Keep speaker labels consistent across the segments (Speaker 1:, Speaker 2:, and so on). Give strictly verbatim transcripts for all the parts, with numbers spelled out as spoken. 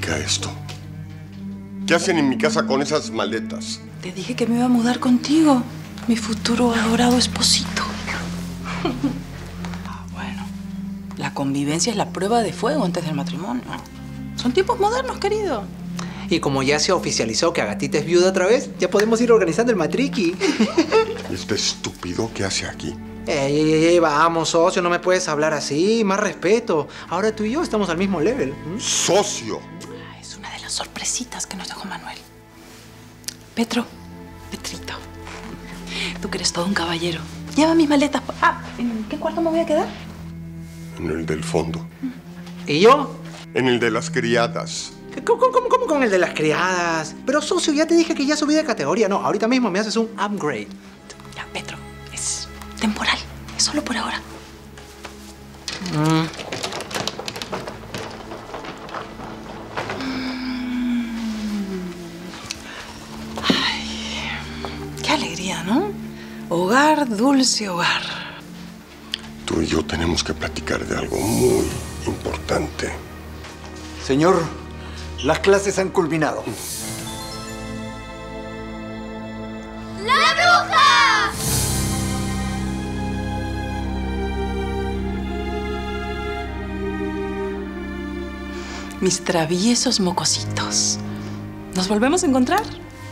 Speaker 1: significa esto? ¿Qué hacen en mi casa con esas maletas?
Speaker 2: Te dije que me iba a mudar contigo, mi futuro adorado esposito. Bueno, la convivencia es la prueba de fuego antes del matrimonio. Son tiempos modernos, querido.
Speaker 3: Y como ya se oficializó que Agatita es viuda otra vez, ya podemos ir organizando el matriqui.
Speaker 1: ¿Y este estúpido qué hace aquí?
Speaker 3: Ey, ey, ey, vamos, socio, no me puedes hablar así. Más respeto. Ahora tú y yo estamos al mismo level. ¿Mm?
Speaker 1: ¡Socio!
Speaker 2: Es una de las sorpresitas que nos dejó Manuel. Petro, Petrito, tú que eres todo un caballero. Lleva mis maletas. Ah, ¿en qué cuarto me voy a quedar?
Speaker 1: En el del fondo.
Speaker 3: ¿Y yo?
Speaker 1: En el de las criadas.
Speaker 3: ¿Cómo, cómo, cómo con el de las criadas? Pero, socio, ya te dije que ya subí de categoría. No, ahorita mismo me haces un upgrade.
Speaker 2: Ya, Petro, es temporal. Es solo por ahora.
Speaker 3: Mm.
Speaker 2: Ay, qué alegría, ¿no? Hogar, dulce hogar.
Speaker 1: Tú y yo tenemos que platicar de algo muy importante.
Speaker 4: Señor, las clases han culminado.
Speaker 5: ¡La bruja!
Speaker 2: Mis traviesos mocositos. ¿Nos volvemos a encontrar?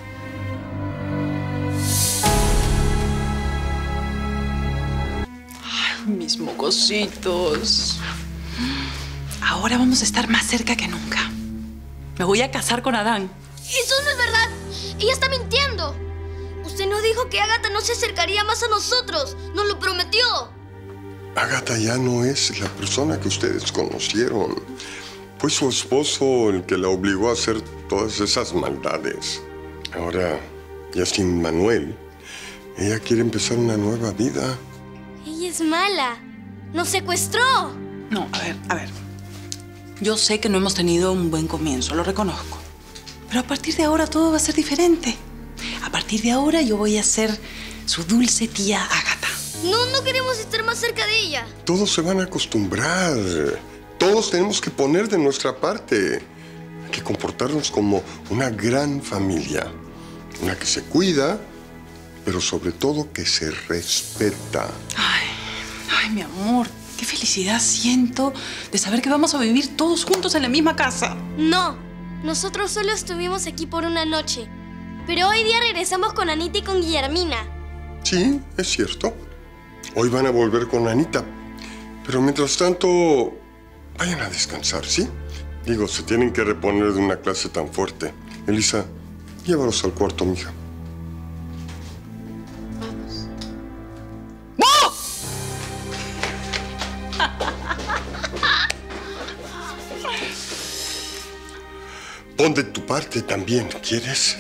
Speaker 2: Ay, mis mocositos. Ahora vamos a estar más cerca que nunca. Me voy a casar con Adán.
Speaker 5: Eso no es verdad. Ella está mintiendo. Usted nos dijo que Ágata no se acercaría más a nosotros. Nos lo prometió.
Speaker 1: Ágata ya no es la persona que ustedes conocieron. Fue su esposo el que la obligó a hacer todas esas maldades. Ahora, ya sin Manuel, ella quiere empezar una nueva vida.
Speaker 5: Ella es mala. Nos secuestró.
Speaker 2: No, a ver, a ver. Yo sé que no hemos tenido un buen comienzo, lo reconozco. Pero a partir de ahora todo va a ser diferente. A partir de ahora yo voy a ser su dulce tía Ágata.
Speaker 5: No, no queremos estar más cerca de ella.
Speaker 1: Todos se van a acostumbrar. Todos tenemos que poner de nuestra parte. Hay que comportarnos como una gran familia. Una que se cuida, pero sobre todo que se respeta.
Speaker 2: Ay, ay, mi amor. Qué felicidad siento de saber que vamos a vivir todos juntos en la misma casa.
Speaker 5: No, nosotros solo estuvimos aquí por una noche. Pero hoy día regresamos con Anita y con Guillermina.
Speaker 1: Sí, es cierto. Hoy van a volver con Anita. Pero mientras tanto, vayan a descansar, ¿sí? Digo, se tienen que reponer de una clase tan fuerte. Elisa, llévalos al cuarto, mija. Pon de tu parte también, ¿quieres?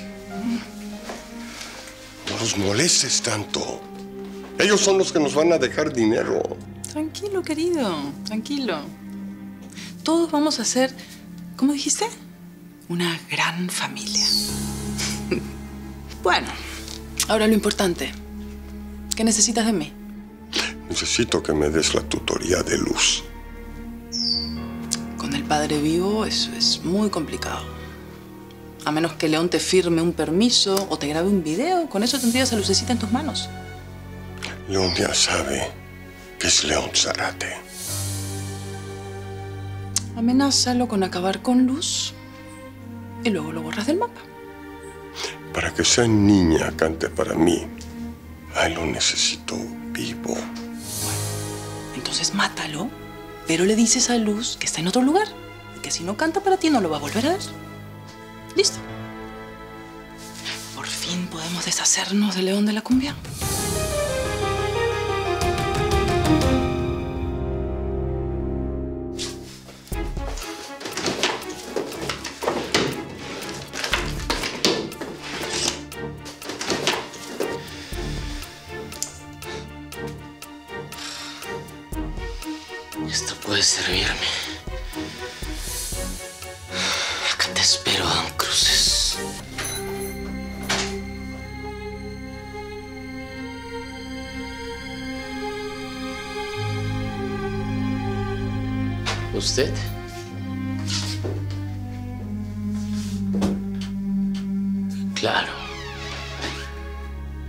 Speaker 1: No los molestes tanto. Ellos son los que nos van a dejar dinero.
Speaker 2: Tranquilo, querido, tranquilo. Todos vamos a ser, ¿cómo dijiste? Una gran familia. Bueno, ahora lo importante. ¿Qué necesitas de mí?
Speaker 1: Necesito que me des la tutoría de Luz.
Speaker 2: Con el padre vivo eso es muy complicado. A menos que León te firme un permiso o te grabe un video, con eso tendrías a Lucecita en tus manos.
Speaker 1: León ya sabe que es León Zárate.
Speaker 2: Amenázalo con acabar con Luz y luego lo borras del mapa.
Speaker 1: Para que esa niña cante para mí, a él lo necesito vivo.
Speaker 2: Bueno, entonces mátalo, pero le dices a Luz que está en otro lugar y que si no canta para ti no lo va a volver a ver. Listo. Por fin podemos deshacernos de León de la Cumbia.
Speaker 6: Esto puede servirme. Acá te espero, Don Cruces. ¿Usted?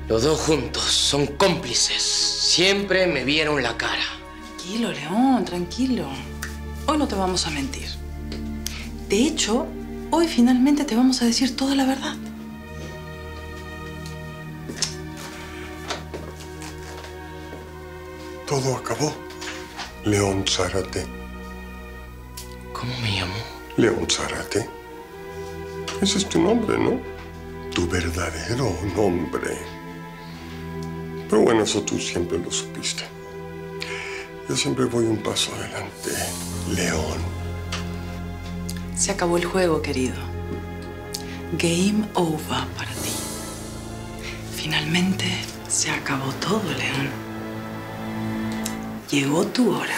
Speaker 6: Los dos juntos son cómplices. Siempre me vieron la cara.
Speaker 2: Tranquilo, León, tranquilo. Hoy no te vamos a mentir. De hecho, hoy finalmente te vamos a decir toda la verdad.
Speaker 1: Todo acabó. León Zárate.
Speaker 6: ¿Cómo me llamo?
Speaker 1: León Zárate. Ese es tu nombre, ¿no? Tu verdadero nombre. Pero bueno, eso tú siempre lo supiste. Yo siempre voy un paso adelante, León.
Speaker 2: Se acabó el juego, querido. Game over para ti. Finalmente se acabó todo, León. Llegó tu hora.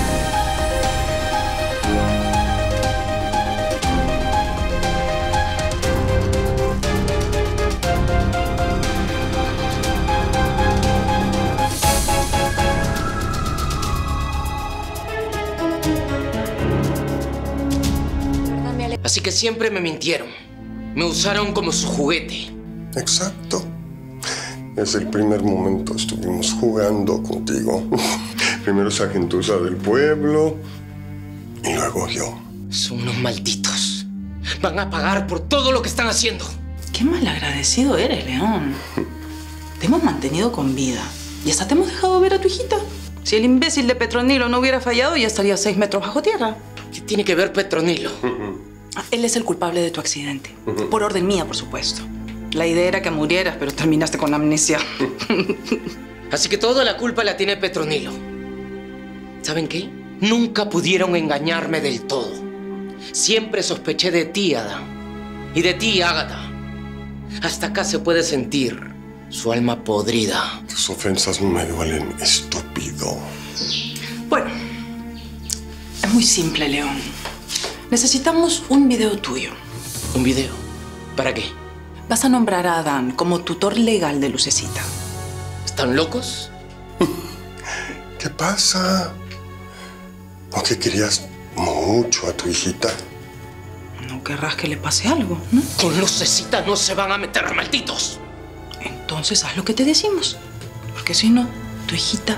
Speaker 6: Así que siempre me mintieron. Me usaron como su juguete.
Speaker 1: Exacto. Desde el primer momento estuvimos jugando contigo. Primero esa gentuza del pueblo y luego yo.
Speaker 6: Son unos malditos. Van a pagar por todo lo que están haciendo.
Speaker 2: Qué malagradecido eres, León. Te hemos mantenido con vida y hasta te hemos dejado ver a tu hijita. Si el imbécil de Petronilo no hubiera fallado, ya estaría seis metros bajo tierra.
Speaker 6: ¿Qué tiene que ver Petronilo?
Speaker 2: Él es el culpable de tu accidente. Por orden mía, por supuesto. La idea era que murieras, pero terminaste con amnesia.
Speaker 6: Así que toda la culpa la tiene Petronilo. ¿Saben qué? Nunca pudieron engañarme del todo. Siempre sospeché de ti, Adán. Y de ti, Ágata. Hasta acá se puede sentir su alma podrida.
Speaker 1: Tus ofensas no me duelen, estúpido.
Speaker 2: Bueno, es muy simple, León. Necesitamos un video tuyo.
Speaker 6: ¿Un video? ¿Para qué?
Speaker 2: Vas a nombrar a Adán como tutor legal de Lucecita.
Speaker 6: ¿Están locos?
Speaker 1: ¿Qué pasa? ¿No que querías mucho a tu hijita?
Speaker 2: No querrás que le pase algo, ¿no?
Speaker 6: Con Lucecita no se van a meter, malditos.
Speaker 2: Entonces haz lo que te decimos. Porque si no, tu hijita...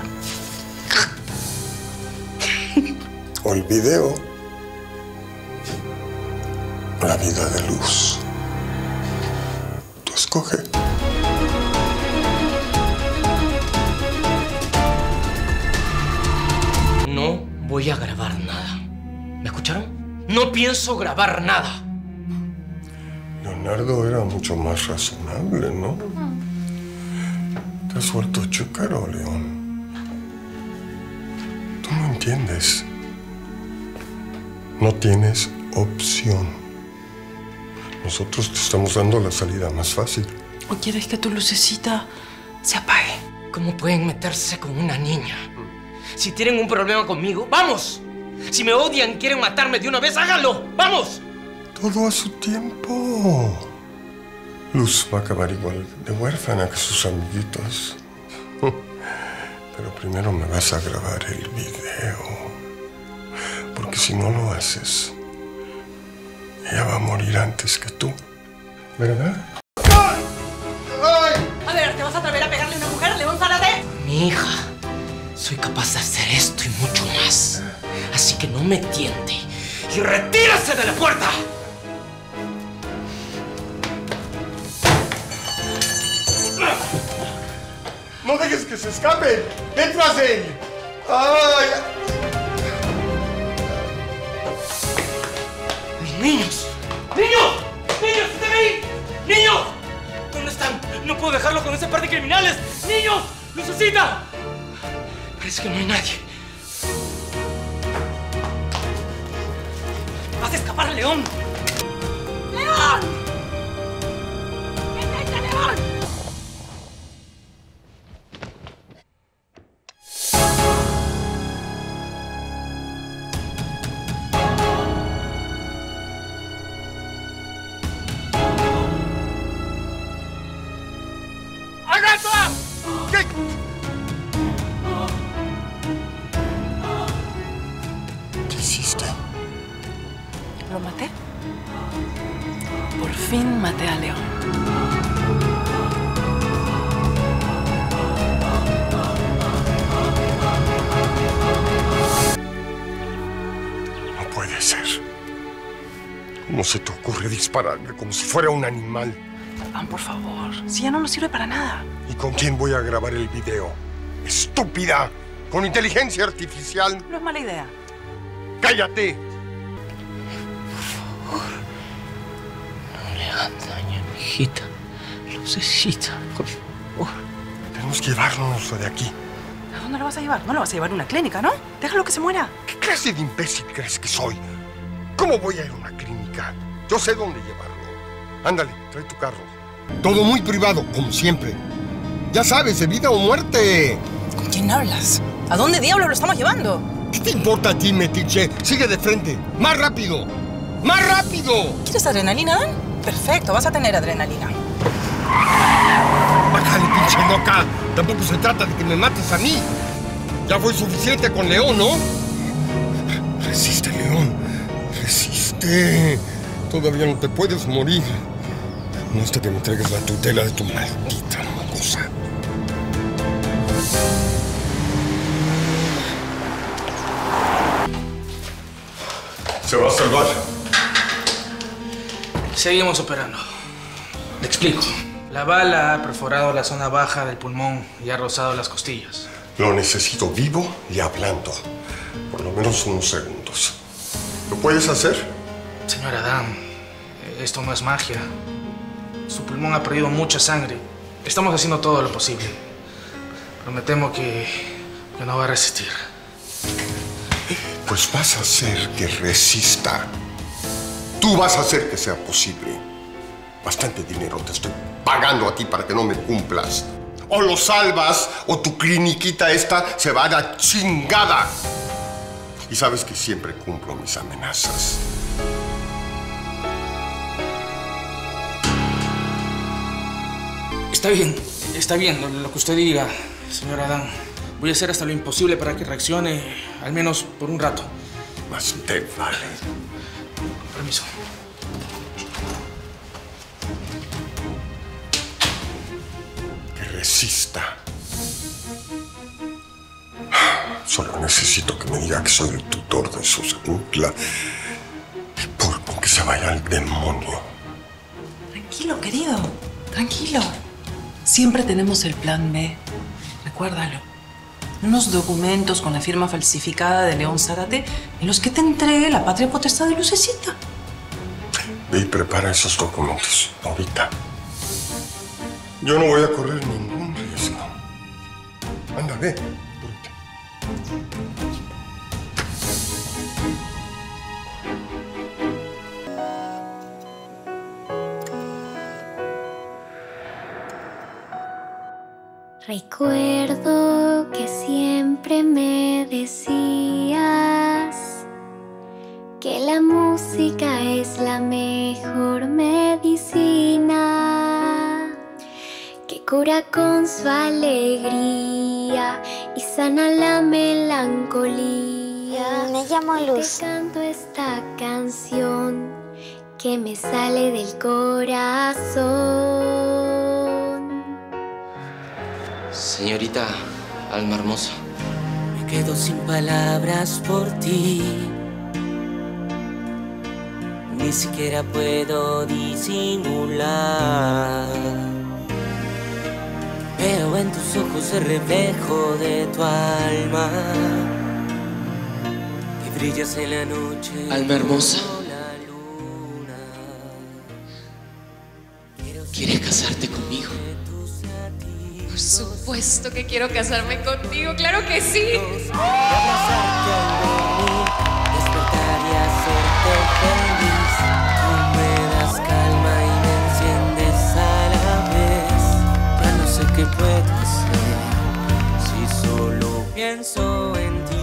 Speaker 1: O el video. La vida de Luz. Tú escoge.
Speaker 6: No voy a grabar nada. ¿Me escucharon? No pienso grabar nada.
Speaker 1: Leonardo era mucho más razonable, ¿no? Te has vuelto chúcaro, León. Tú no entiendes. No tienes opción. Nosotros te estamos dando la salida más fácil.
Speaker 2: ¿O quieres que tu lucecita se apague?
Speaker 6: ¿Cómo pueden meterse con una niña? Si tienen un problema conmigo, ¡vamos! Si me odian y quieren matarme de una vez, ¡háganlo! ¡Vamos!
Speaker 1: Todo a su tiempo. Luz va a acabar igual de huérfana que sus amiguitos. Pero primero me vas a grabar el video. Porque si no lo haces, ella va a morir antes que tú. ¿Verdad?
Speaker 2: A ver, ¿te vas a atrever a pegarle a una mujer, León Zárate?
Speaker 6: Mi hija, soy capaz de hacer esto y mucho más. Así que no me tiente y retírese de la puerta.
Speaker 1: ¡No dejes que se escapen! ¡Ven tras él! ¡Ay!
Speaker 6: ¡Niños! ¡Niños! ¡Niños! ¿Están ahí? ¡Niños! ¿Dónde están? No puedo dejarlo con ese par de criminales. ¡Niños! ¡Lucecita! Parece que no hay nadie. ¡Vas a escapar, León!
Speaker 2: ¡León! ¡Detente, León!
Speaker 1: ¿Qué hiciste?
Speaker 2: ¿Lo maté? Por fin maté a León.
Speaker 1: ¿Cómo se te ocurre dispararme como si fuera un animal?
Speaker 2: Adán, por favor. Si ya no nos sirve para nada.
Speaker 1: ¿Y con quién voy a grabar el video? ¡Estúpida! ¿Con inteligencia artificial?
Speaker 2: No es mala idea.
Speaker 1: ¡Cállate!
Speaker 6: No le hagan daño a mi hijita. Lucecita, por favor.
Speaker 1: Tenemos que llevarnos de aquí.
Speaker 2: ¿A dónde lo vas a llevar? No lo vas a llevar a una clínica, ¿no? Déjalo que se muera.
Speaker 1: ¿Qué clase de imbécil crees que soy? ¿Cómo voy a ir a una clínica? Yo sé dónde llevarlo. Ándale, trae tu carro. Todo muy privado, como siempre. Ya sabes, de vida o muerte.
Speaker 2: ¿Con quién hablas? ¿A dónde diablos lo estamos llevando?
Speaker 1: ¿Qué te importa a ti, metiche? Sigue de frente. ¡Más rápido! ¡Más rápido!
Speaker 2: ¿Quieres adrenalina, Dan? Perfecto, vas a tener adrenalina.
Speaker 1: Bájale, pinche loca. Tampoco se trata de que me mates a mí. Ya fue suficiente con León, ¿no? Resiste, León. Resiste. Todavía no te puedes morir. No hasta que me traigas la tutela de tu maldita mocosa. ¿Se va a salvar?
Speaker 7: Seguimos operando. Le explico. La bala ha perforado la zona baja del pulmón y ha rozado las costillas.
Speaker 1: Lo necesito vivo y hablando. Por lo menos unos segundos. ¿Lo puedes hacer?
Speaker 7: Señor Adán, esto no es magia. Su pulmón ha perdido mucha sangre. Estamos haciendo todo lo posible. Pero me temo que, que no va a resistir.
Speaker 1: Pues vas a hacer que resista. Tú vas a hacer que sea posible. Bastante dinero te estoy pagando a ti para que no me cumplas. O lo salvas o tu cliniquita esta se va a la chingada. Y sabes que siempre cumplo mis amenazas.
Speaker 7: Está bien, está bien lo, lo que usted diga, señor Adán. Voy a hacer hasta lo imposible para que reaccione, al menos por un rato.
Speaker 1: Más te vale.
Speaker 7: Permiso.
Speaker 1: Que resista. Solo necesito que me diga que soy el tutor de su escuela. Y por que se vaya al demonio.
Speaker 2: Tranquilo, querido. Tranquilo. Siempre tenemos el plan B. Recuérdalo. Unos documentos con la firma falsificada de León Zárate en los que te entregue la patria potestad de Lucecita.
Speaker 1: Ve y prepara esos documentos ahorita. Yo no voy a correr ningún riesgo. Anda, ve.
Speaker 8: Recuerdo que siempre me decías que la música es la mejor medicina, que cura con su alegría y sana la melancolía.
Speaker 5: Me llamo Luz.
Speaker 8: Te canto esta canción que me sale del corazón.
Speaker 6: Señorita Alma Hermosa. Me quedo sin palabras por ti. Ni siquiera puedo disimular. Veo en tus ojos el reflejo de tu alma. Que brillas en la noche. Alma Hermosa. ¿Quieres casarte conmigo?
Speaker 9: Por supuesto que quiero casarme contigo, claro que sí.
Speaker 6: Despertar y hacerte feliz. Tú me das calma y me enciendes a la vez. Ya no sé qué puedo hacer si solo pienso en ti.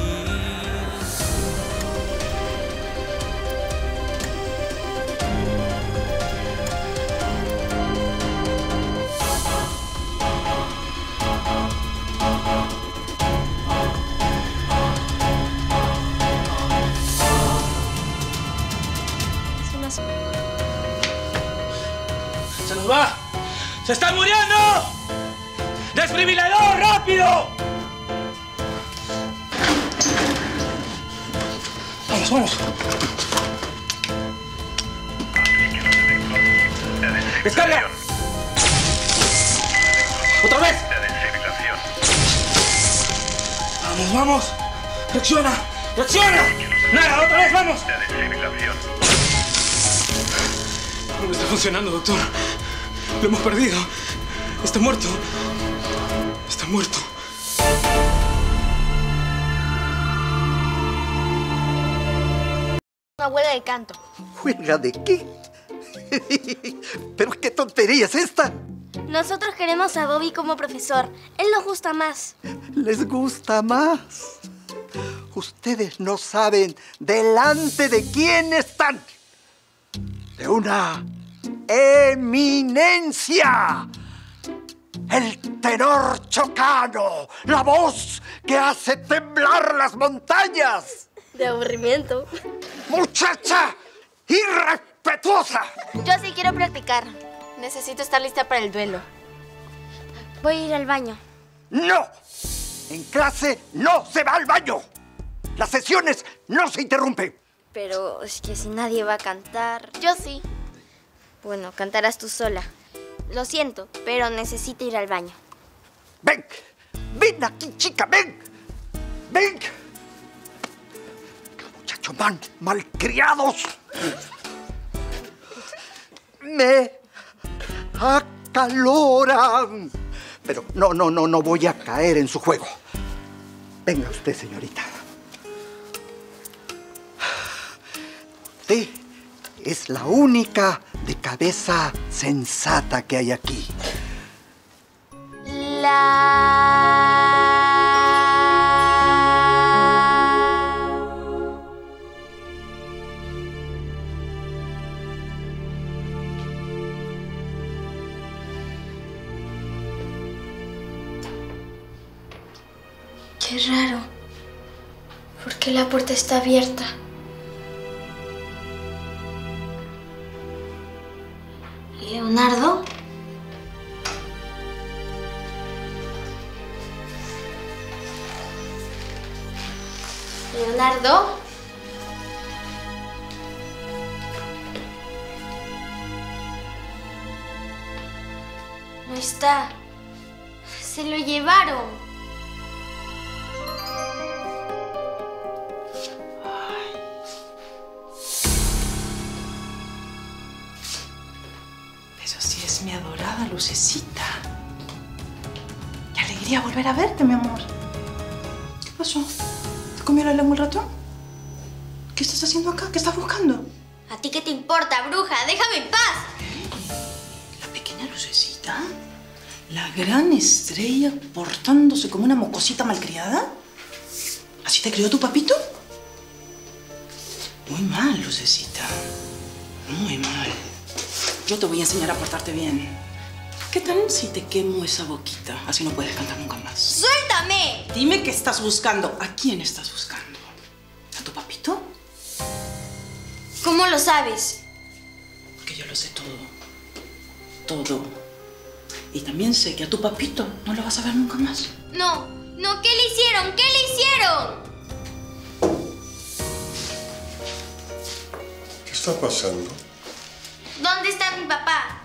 Speaker 7: ¡Se nos va! ¡Se está muriendo! ¡Desfibrilador, rápido! Vamos, vamos. ¡Descarga! ¡Otra vez! ¡Vamos, vamos! ¡Reacciona! ¡Reacciona! ¡Nada! ¡Otra vez, vamos! No está funcionando, doctor. Lo hemos perdido. Está muerto. Está muerto.
Speaker 5: Una huelga de canto.
Speaker 4: ¿Huelga de qué? ¿Pero qué tontería es esta?
Speaker 5: Nosotros queremos a Bobby como profesor. Él nos gusta más.
Speaker 4: ¿Les gusta más? Ustedes no saben delante de quién están. De una eminencia. El tenor chocano, la voz que hace temblar las montañas.
Speaker 5: De aburrimiento.
Speaker 4: ¡Muchacha irrespetuosa!
Speaker 5: Yo sí quiero practicar. Necesito estar lista para el duelo. Voy a ir al baño.
Speaker 4: ¡No! En clase no se va al baño. Las sesiones no se interrumpen.
Speaker 8: Pero es que si nadie va a cantar...
Speaker 5: Yo sí.
Speaker 8: Bueno, cantarás tú sola. Lo siento, pero necesito ir al baño.
Speaker 4: ¡Ven! ¡Ven aquí, chica! ¡Ven! ¡Ven! ¡Muchachos mal, malcriados! Me acaloran. Pero no, no, no, no voy a caer en su juego. Venga usted, señorita. Usted es la única de cabeza sensata que hay aquí.
Speaker 8: Qué raro. ¿Por qué la puerta está abierta? ¿Leonardo? ¿Leonardo? No está. Se lo llevaron.
Speaker 2: Pero si es mi adorada Lucecita. Qué alegría volver a verte, mi amor. ¿Qué pasó? ¿Te comió la lengua el ratón? ¿Qué estás haciendo acá? ¿Qué estás buscando?
Speaker 8: ¿A ti qué te importa, bruja? ¡Déjame en paz!
Speaker 2: La pequeña Lucecita, la gran estrella portándose como una mocosita malcriada. ¿Así te crió tu papito? Muy mal, Lucecita. Muy mal. Yo te voy a enseñar a portarte bien. ¿Qué tal si te quemo esa boquita? Así no puedes cantar nunca más.
Speaker 8: ¡Suéltame!
Speaker 2: Dime qué estás buscando. ¿A quién estás buscando? ¿A tu papito?
Speaker 8: ¿Cómo lo sabes?
Speaker 2: Porque yo lo sé todo. Todo. Y también sé que a tu papito no lo vas a ver nunca más.
Speaker 8: No, no, ¿qué le hicieron? ¿Qué le hicieron?
Speaker 1: ¿Qué está pasando?
Speaker 8: ¿Dónde está mi papá?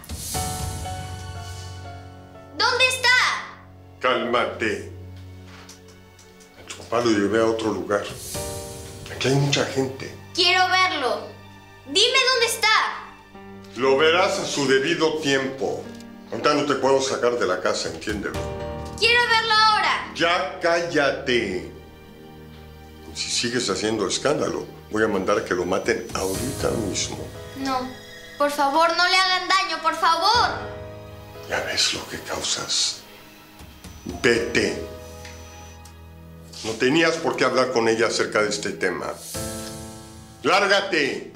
Speaker 8: ¿Dónde está?
Speaker 1: Cálmate. A tu papá lo llevé a otro lugar. Aquí hay mucha gente.
Speaker 8: Quiero verlo. Dime dónde está.
Speaker 1: Lo verás a su debido tiempo. Ahorita no te puedo sacar de la casa, entiéndelo.
Speaker 8: Quiero verlo ahora.
Speaker 1: Ya cállate. Si sigues haciendo escándalo, voy a mandar que lo maten ahorita mismo.
Speaker 8: No, por favor, no le hagan daño, por favor.
Speaker 1: Ya ves lo que causas. Vete. No tenías por qué hablar con ella acerca de este tema. ¡Lárgate!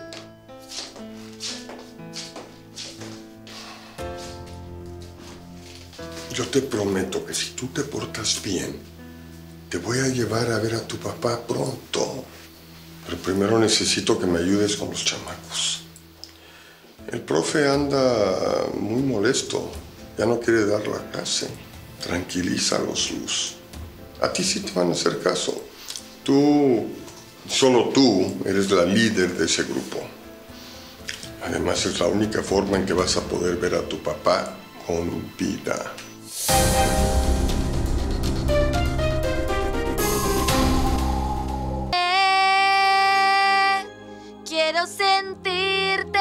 Speaker 1: Yo te prometo que si tú te portas bien, te voy a llevar a ver a tu papá pronto. Pero primero necesito que me ayudes con los chamacos. El profe anda muy molesto. Ya no quiere dar la clase. Tranquilízalos, Luz. A ti sí te van a hacer caso. Tú, solo tú, eres la líder de ese grupo. Además, es la única forma en que vas a poder ver a tu papá con vida.
Speaker 5: Quiero sentirte.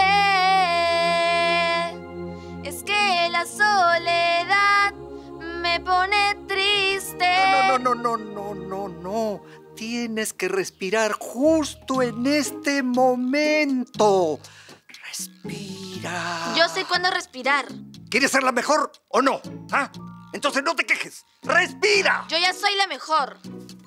Speaker 5: Es que la soledad me pone triste.
Speaker 4: No, no, no, no, no, no, no. Tienes que respirar justo en este momento. Respira.
Speaker 5: Yo sé cuándo respirar.
Speaker 4: ¿Quieres ser la mejor o no? ¿Ah? Entonces no te quejes. ¡Respira!
Speaker 5: Yo ya soy la mejor.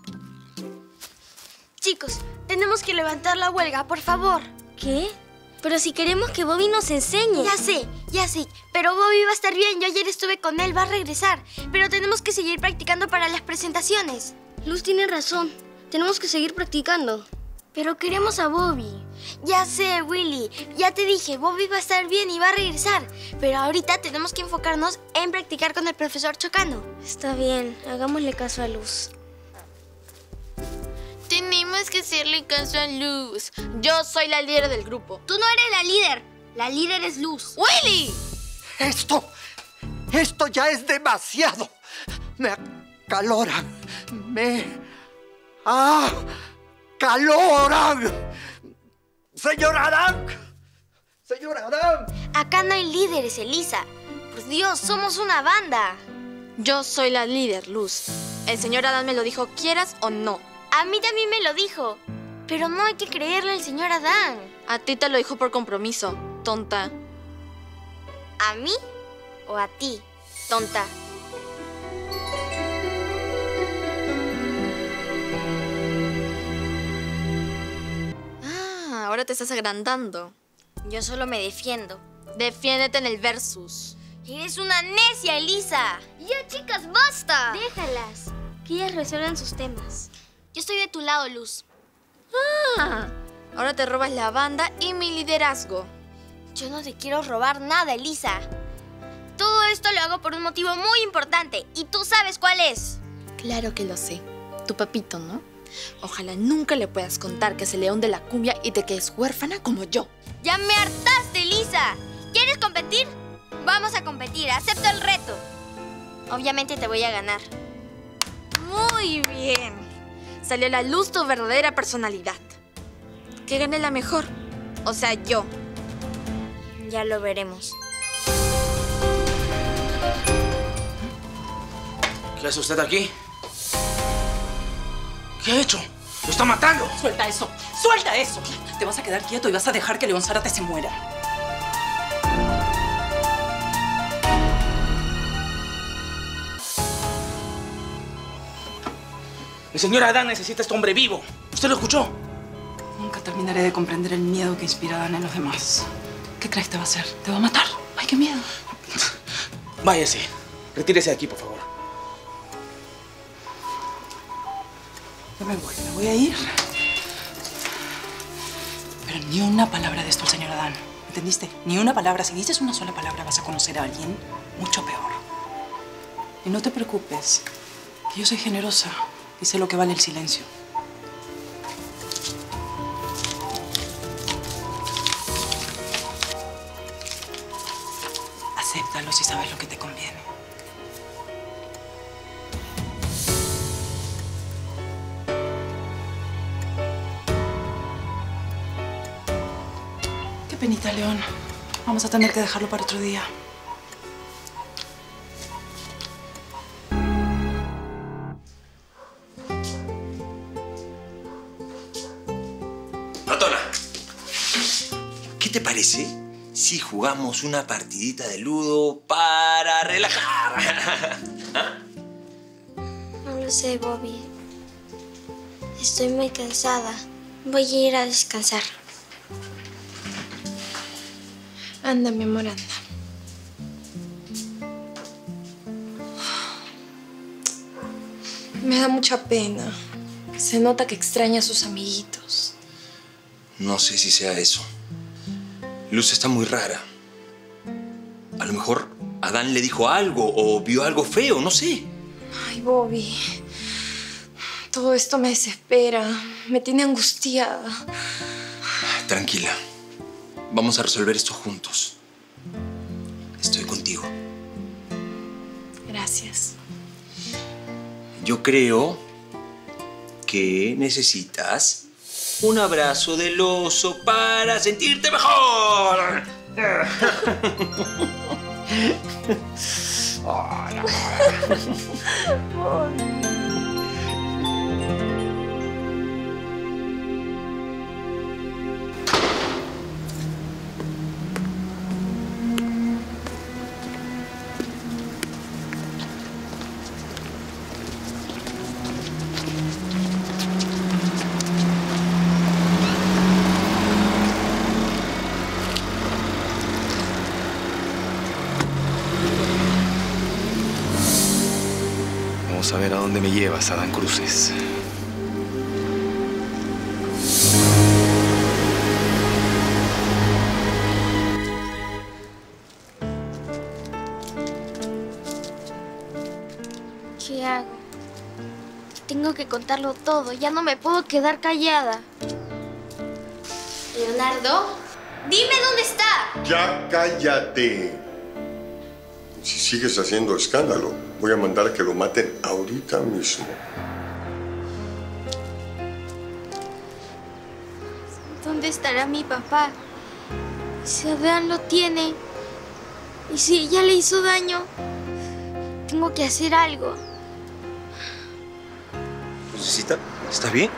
Speaker 8: Chicos, tenemos que levantar la huelga, por favor. ¿Qué? Pero si queremos que Bobby nos enseñe. Ya sé, ya sé. Pero Bobby va a estar bien. Yo ayer estuve con él, va a regresar. Pero tenemos que seguir practicando para las presentaciones. Luz tiene razón. Tenemos que seguir practicando. Pero queremos a Bobby. Ya sé, Willy. Ya te dije, Bobby va a estar bien y va a regresar. Pero ahorita tenemos que enfocarnos en practicar con el profesor Chocano. Está bien, hagámosle caso a Luz.
Speaker 5: Tenemos que hacerle caso a Luz. Yo soy la líder del grupo. Tú no eres la líder. La líder es Luz. ¡Willy!
Speaker 4: Esto, esto ya es demasiado. Me acaloran. Me acaloran. Señor Adán. Señor Adán.
Speaker 8: Acá no hay líderes, Elisa. Por Dios, somos una banda.
Speaker 9: Yo soy la líder, Luz. El señor Adán me lo dijo, quieras o no.
Speaker 8: A mí también me lo dijo. Pero no hay que creerle al señor Adán.
Speaker 9: A ti te lo dijo por compromiso, tonta.
Speaker 8: ¿A mí o a ti, tonta?
Speaker 9: Ah, ahora te estás agrandando.
Speaker 8: Yo solo me defiendo.
Speaker 9: Defiéndete en el versus.
Speaker 8: Eres una necia, Elisa.
Speaker 5: Ya, chicas, basta.
Speaker 8: Déjalas. Que ellas resuelvan sus temas.
Speaker 5: Yo estoy de tu lado, Luz.
Speaker 9: Ah, ahora te robas la banda y mi liderazgo.
Speaker 8: Yo no te quiero robar nada, Elisa. Todo esto lo hago por un motivo muy importante. Y tú sabes cuál es.
Speaker 9: Claro que lo sé. Tu papito, ¿no? Ojalá nunca le puedas contar que es el león de la cumbia y te quedes huérfana como yo.
Speaker 8: ¡Ya me hartaste, Elisa! ¿Quieres competir? Vamos a competir. Acepto el reto. Obviamente te voy a ganar.
Speaker 9: Muy bien. Salió a la luz tu verdadera personalidad. Que gane la mejor. O sea, yo.
Speaker 8: Ya lo veremos.
Speaker 7: ¿Qué hace usted aquí? ¿Qué ha hecho? ¡Lo está matando!
Speaker 2: Suelta eso, suelta eso. Te vas a quedar quieto y vas a dejar que León Zárate se muera.
Speaker 7: El señor Adán necesita a este hombre vivo. ¿Usted lo escuchó?
Speaker 2: Nunca terminaré de comprender el miedo que inspira Adán en los demás. ¿Qué crees que te va a hacer? ¿Te va a matar? ¡Ay, qué miedo!
Speaker 7: Váyase. Retírese de aquí, por favor.
Speaker 2: Ya me voy, me voy a ir. Pero ni una palabra de esto al señor Adán. ¿Entendiste? Ni una palabra. Si dices una sola palabra vas a conocer a alguien mucho peor. Y no te preocupes, que yo soy generosa y sé lo que vale el silencio. Acéptalo si sabes lo que te conviene. Qué penita, León. Vamos a tener que dejarlo para otro día.
Speaker 10: Ratona, ¿qué te parece si jugamos una partidita de ludo para relajar? ¿Ah?
Speaker 8: No lo sé, Bobby. Estoy muy cansada. Voy a ir a descansar.
Speaker 9: Anda, mi amor, anda. Me da mucha pena. Se nota que extraña a sus amiguitos.
Speaker 10: No sé si sea eso. Luz está muy rara. A lo mejor Adán le dijo algo o vio algo feo, no sé.
Speaker 9: Ay, Bobby. Todo esto me desespera. Me tiene angustiada.
Speaker 10: Tranquila. Vamos a resolver esto juntos. Estoy contigo.
Speaker 9: Gracias.
Speaker 10: Yo creo que necesitas un abrazo del oso para sentirte mejor.
Speaker 11: Vamos a ver a dónde me llevas, Adán Cruces.
Speaker 8: ¿Qué hago? Tengo que contarlo todo. Ya no me puedo quedar callada. Leonardo, dime dónde está.
Speaker 1: Ya cállate. Si sigues haciendo escándalo, voy a mandar a que lo maten ahorita mismo.
Speaker 8: ¿Dónde estará mi papá? Si Adán lo tiene. Y si ella le hizo daño. Tengo que hacer algo.
Speaker 10: Lucecita, ¿estás bien?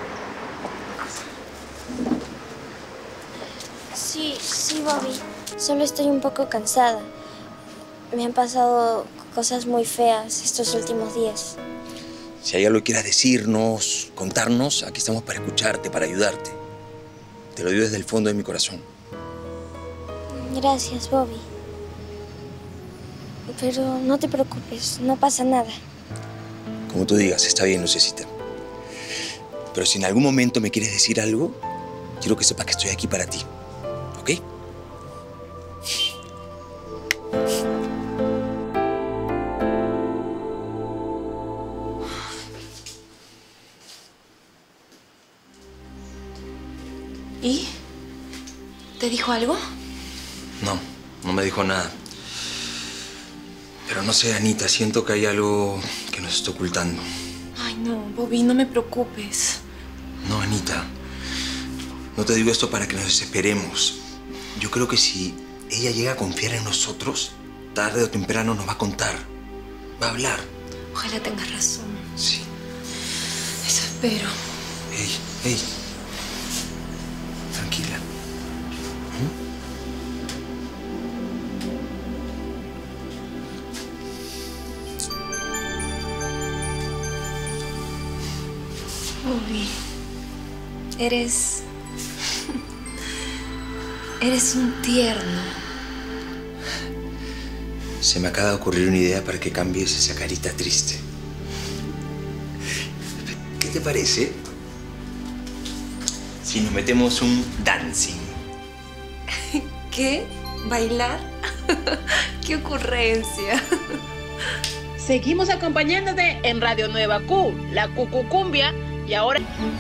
Speaker 8: Sí, sí, Bobby. Solo estoy un poco cansada. Me han pasado cosas muy feas estos últimos días.
Speaker 10: Si hay algo que quieras decirnos, contarnos, aquí estamos para escucharte, para ayudarte. Te lo digo desde el fondo de mi corazón.
Speaker 8: Gracias, Bobby. Pero no te preocupes, no pasa nada.
Speaker 10: Como tú digas, está bien, Lucecita. Pero si en algún momento me quieres decir algo, quiero que sepas que estoy aquí para ti. ¿Ok?
Speaker 9: ¿Y? ¿Te dijo algo?
Speaker 10: No, no me dijo nada. Pero no sé, Anita, siento que hay algo que nos está ocultando.
Speaker 9: Ay, no, Bobby, no me preocupes.
Speaker 10: No, Anita. No te digo esto para que nos desesperemos. Yo creo que si ella llega a confiar en nosotros, tarde o temprano nos va a contar. Va a hablar.
Speaker 9: Ojalá tengas razón.
Speaker 10: Sí.
Speaker 9: Eso espero.
Speaker 10: Ey, ey. Tranquila.
Speaker 9: Bobby, eres... eres un tierno.
Speaker 10: Se me acaba de ocurrir una idea para que cambies esa carita triste. ¿Qué te parece si nos metemos un dancing?
Speaker 9: ¿Qué? ¿Bailar? ¡Qué ocurrencia!
Speaker 12: Seguimos acompañándote en Radio Nueva Q, la Cucucumbia, y ahora...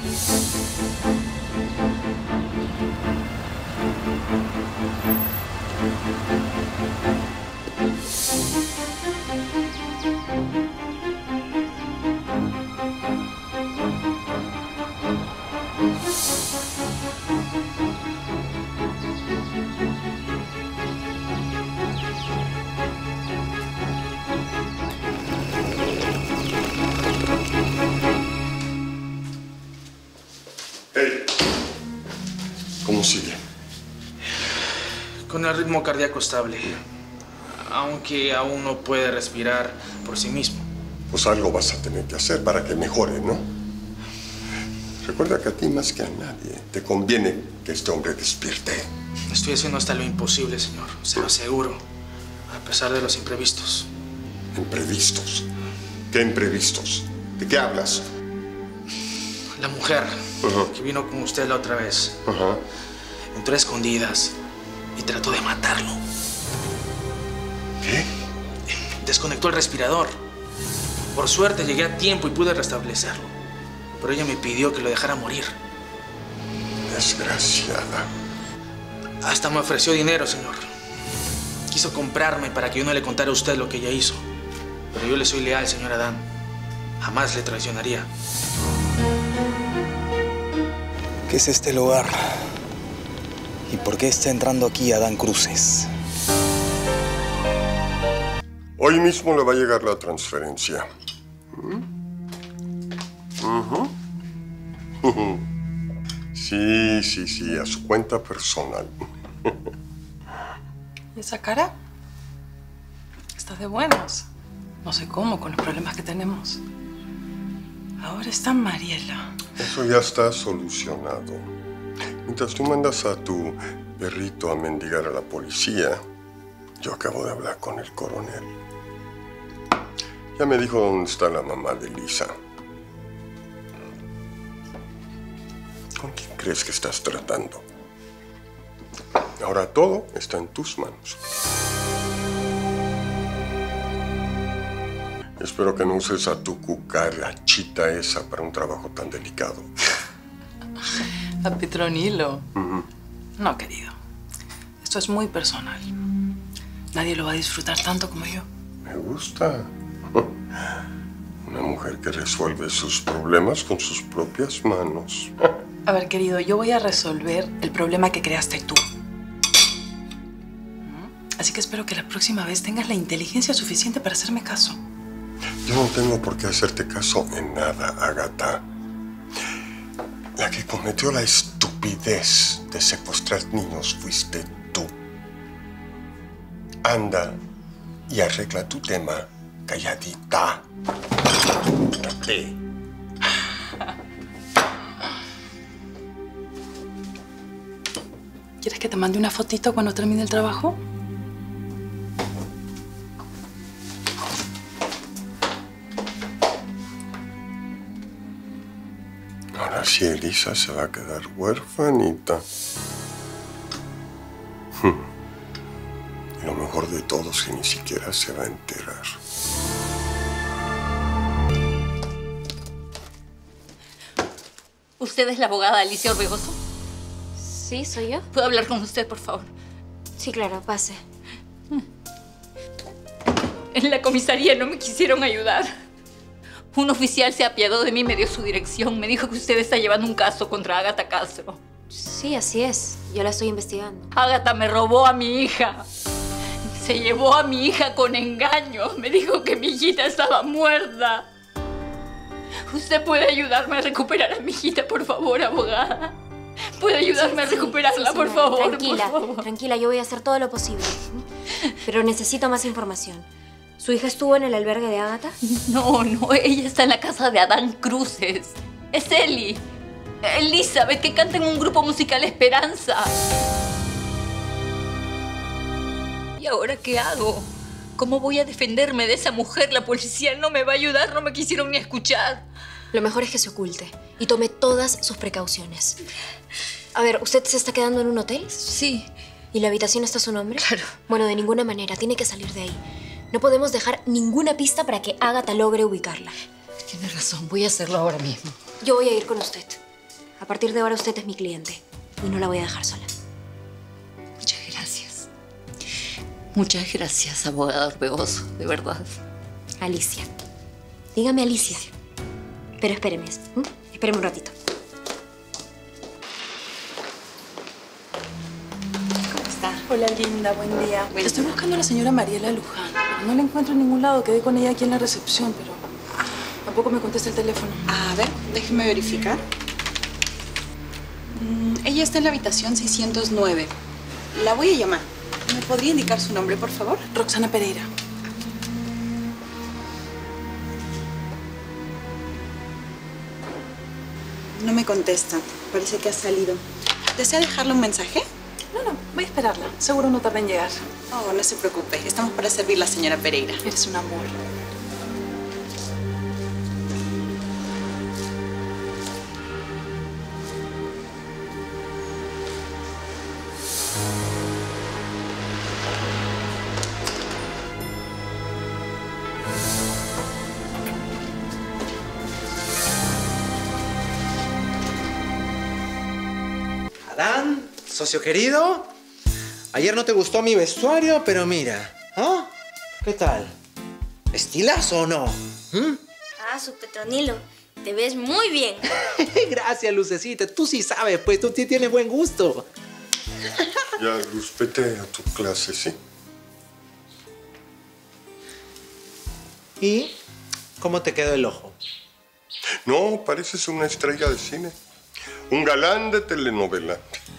Speaker 1: ¿Cómo sigue?
Speaker 7: Con el ritmo cardíaco estable, aunque aún no puede respirar por sí mismo.
Speaker 1: Pues algo vas a tener que hacer para que mejore, ¿no? Recuerda que a ti más que a nadie te conviene que este hombre despierte.
Speaker 7: Estoy haciendo hasta lo imposible, señor, se lo aseguro, a pesar de los imprevistos.
Speaker 1: ¿Imprevistos? ¿Qué imprevistos? ¿De qué hablas?
Speaker 7: La mujer
Speaker 1: uh-huh.
Speaker 7: que vino con usted la otra vez
Speaker 1: uh-huh.
Speaker 7: entró a escondidas y trató de matarlo.
Speaker 1: ¿Qué?
Speaker 7: Desconectó el respirador. Por suerte llegué a tiempo y pude restablecerlo. Pero ella me pidió que lo dejara morir.
Speaker 1: Desgraciada.
Speaker 7: Hasta me ofreció dinero, señor. Quiso comprarme para que yo no le contara a usted lo que ella hizo. Pero yo le soy leal, señor Adán. Jamás le traicionaría.
Speaker 11: ¿Qué es este lugar? ¿Y por qué está entrando aquí Adán Cruces?
Speaker 1: Hoy mismo le va a llegar la transferencia. Uh-huh. Uh-huh. Sí, sí, sí, a su cuenta personal.
Speaker 2: ¿Y esa cara? Está de buenos. No sé cómo, con los problemas que tenemos. Ahora está Mariela.
Speaker 1: Eso ya está solucionado. Mientras tú mandas a tu perrito a mendigar a la policía, yo acabo de hablar con el coronel. Ya me dijo dónde está la mamá de Lisa. ¿Con quién crees que estás tratando? Ahora todo está en tus manos. Espero que no uses a tu cucarachita esa para un trabajo tan delicado.
Speaker 2: A Petronilo.
Speaker 1: Uh-huh.
Speaker 2: No, querido. Esto es muy personal. Nadie lo va a disfrutar tanto como yo.
Speaker 1: Me gusta. Una mujer que resuelve sus problemas con sus propias manos.
Speaker 2: A ver, querido, yo voy a resolver el problema que creaste tú. Así que espero que la próxima vez tengas la inteligencia suficiente para hacerme caso.
Speaker 1: Yo no tengo por qué hacerte caso en nada, Ágata. La que cometió la estupidez de secuestrar niños fuiste tú. Anda y arregla tu tema calladita. Cállate.
Speaker 2: ¿Quieres que te mande una fotito cuando termine el trabajo?
Speaker 1: Ahora sí, Elisa se va a quedar huérfanita. Hmm. Y lo mejor de todo es que ni siquiera se va a enterar.
Speaker 13: ¿Usted es la abogada Alicia Orbegoso?
Speaker 8: Sí, soy yo.
Speaker 13: ¿Puedo hablar con usted, por favor?
Speaker 8: Sí, claro, pase.
Speaker 13: En la comisaría no me quisieron ayudar. Un oficial se apiadó de mí, me dio su dirección. Me dijo que usted está llevando un caso contra Ágata Castro.
Speaker 8: Sí, así es. Yo la estoy investigando.
Speaker 13: Ágata me robó a mi hija. Se llevó a mi hija con engaño. Me dijo que mi hijita estaba muerta. ¿Usted puede ayudarme a recuperar a mi hijita, por favor, abogada? ¿Puede ayudarme sí, sí, a recuperarla, sí, por favor?
Speaker 8: Tranquila,
Speaker 13: por favor.
Speaker 8: tranquila. Yo voy a hacer todo lo posible. Pero necesito más información. ¿Su hija estuvo en el albergue de Ágata?
Speaker 13: No, no. Ella está en la casa de Adán Cruces. Es Eli. Elizabeth, que canta en un grupo musical Esperanza. ¿Y ahora qué hago? ¿Cómo voy a defenderme de esa mujer? La policía no me va a ayudar. No me quisieron ni escuchar.
Speaker 8: Lo mejor es que se oculte y tome todas sus precauciones. A ver, ¿usted se está quedando en un hotel?
Speaker 13: Sí.
Speaker 8: ¿Y la habitación está a su nombre?
Speaker 13: Claro.
Speaker 8: Bueno, de ninguna manera. Tiene que salir de ahí. No podemos dejar ninguna pista para que Ágata logre ubicarla.
Speaker 13: Tiene razón. Voy a hacerlo ahora mismo.
Speaker 8: Yo voy a ir con usted. A partir de ahora usted es mi cliente y no la voy a dejar sola.
Speaker 13: Muchas gracias. Muchas gracias, abogado Orbegoso. De verdad.
Speaker 8: Alicia. Dígame Alicia. Pero espéreme. ¿Mm? Espéreme un ratito.
Speaker 2: ¿Cómo está? Hola, linda. Buen día. Buen Estoy día. buscando a la señora Mariela Luján. Pero no la encuentro en ningún lado. Quedé con ella aquí en la recepción, pero tampoco me contesta el teléfono.
Speaker 14: A ver, déjeme verificar. Mm, ella está en la habitación seiscientos nueve. La voy a llamar. ¿Me podría indicar su nombre, por favor?
Speaker 2: Roxana Pereira.
Speaker 14: No me contesta. Parece que ha salido. ¿Desea dejarle un mensaje?
Speaker 2: No, no. Voy a esperarla. Seguro no tarda en llegar.
Speaker 14: Oh, no se preocupe. Estamos para servirla, señora Pereira.
Speaker 2: Eres un amor.
Speaker 3: Adán, socio querido, Ayer no te gustó mi vestuario, pero mira. ¿Ah? ¿Qué tal? ¿Estilazo o no? ¿Mm?
Speaker 8: Ah, su Petronilo. Te ves muy bien.
Speaker 3: Gracias, Lucecita. Tú sí sabes, pues tú sí tienes buen gusto.
Speaker 1: Ya, Luz, vete a tu clase, ¿sí?
Speaker 3: ¿Y cómo te quedó el ojo?
Speaker 1: No, pareces una estrella de cine. Un galán de telenovela.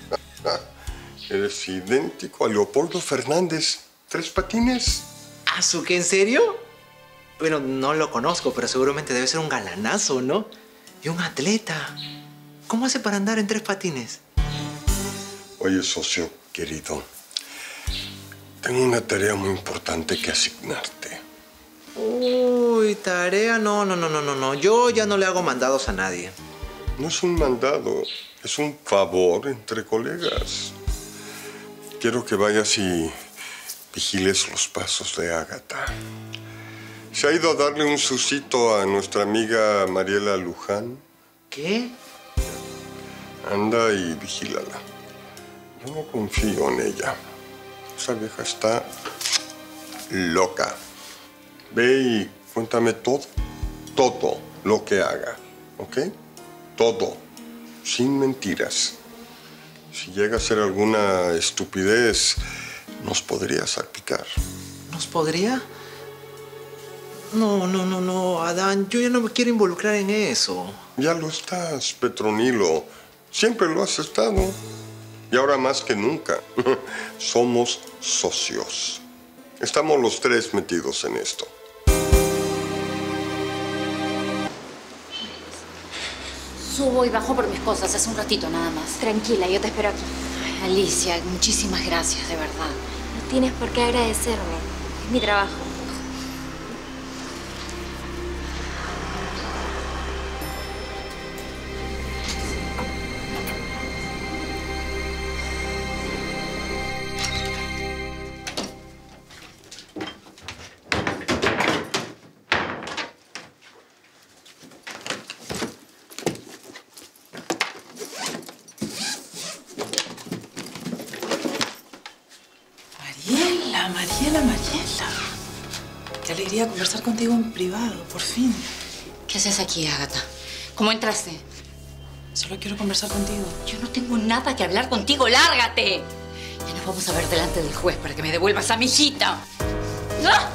Speaker 1: Eres idéntico a Leopoldo Fernández. ¿Tres patines?
Speaker 3: ¿Ah, su qué? ¿En serio? Bueno, no lo conozco, pero seguramente debe ser un galanazo, ¿no? Y un atleta. ¿Cómo hace para andar en tres patines?
Speaker 1: Oye, socio querido, tengo una tarea muy importante que asignarte.
Speaker 3: Uy, tarea. No, no, no, no, no, no. Yo ya no le hago mandados a nadie.
Speaker 1: No es un mandado, es un favor entre colegas. Quiero que vayas y vigiles los pasos de Ágata. Se ha ido a darle un susito a nuestra amiga Mariela Luján.
Speaker 3: ¿Qué?
Speaker 1: Anda y vigílala. Yo no confío en ella. Esa vieja está loca. Ve y cuéntame todo, todo lo que haga, ¿ok? Todo, sin mentiras. Si llega a ser alguna estupidez, nos podría salpicar.
Speaker 3: ¿Nos podría? No, no, no, no, Adán, yo ya no me quiero involucrar en eso.
Speaker 1: Ya lo estás, Petronilo. Siempre lo has estado. Y ahora más que nunca. Somos socios. Estamos los tres metidos en esto.
Speaker 13: Subo y bajo por mis cosas, hace un ratito nada más.
Speaker 8: Tranquila, yo te espero aquí.
Speaker 13: Ay, Alicia, muchísimas gracias, de verdad.
Speaker 8: No tienes por qué agradecerme. Es mi trabajo.
Speaker 2: Mariela, Mariela, Mariela. Qué alegría conversar contigo en privado, por fin.
Speaker 13: ¿Qué haces aquí, Ágata? ¿Cómo entraste?
Speaker 2: Solo quiero conversar contigo.
Speaker 13: Yo no tengo nada que hablar contigo. ¡Lárgate! Ya nos vamos a ver delante del juez para que me devuelvas a mi hijita. ¡Ah!